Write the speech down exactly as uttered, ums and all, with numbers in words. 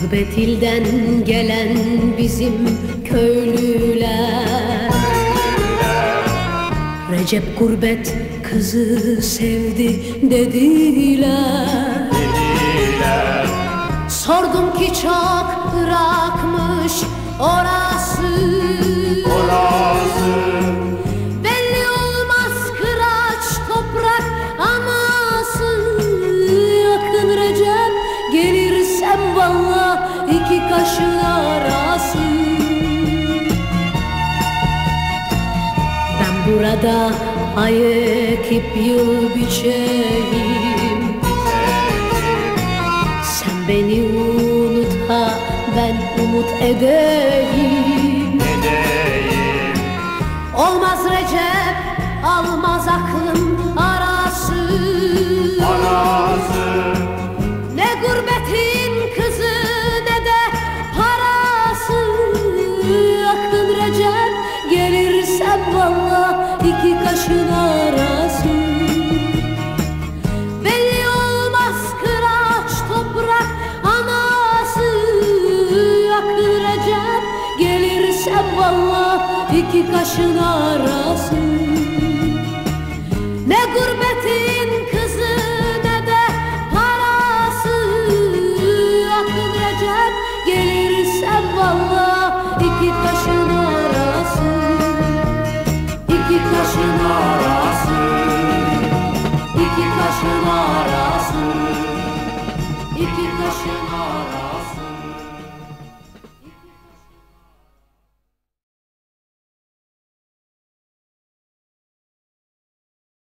Gurbet ilden gelen bizim köylüler, Recep gurbet kızı sevdi dediler. dediler. Sordum ki çok bırakmış orası, orası. Belli olmaz kıraç toprak anası. Yakın Recep gelirsem valla iki kaşın arası. Ben burada ay ekip yıl biçeyim, sen beni unut ha ben umut edeyim. edeyim. Olmaz Recep almaz aklım arası, Arası. Ne gurbetin kızı ne de parası. Yakın Recep gelirsem valla iki kaşın arası. Belli olmaz kıraç toprak anası. Yakın Recep gelirsem valla iki kaşın arası. Ne gurbetin kızı ne de parası. Yakın Recep gelirsem valla iki kaşın arası. İki kaşın arası. İki kaşın arası. İki kaşın arası.